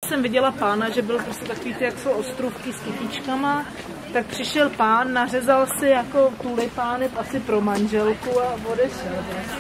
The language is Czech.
jsem viděla pána, že byl prostě takový ty, jak jsou ostrůvky s kytičkama, tak přišel pán, nařezal si jako tulipány asi pro manželku a odešel.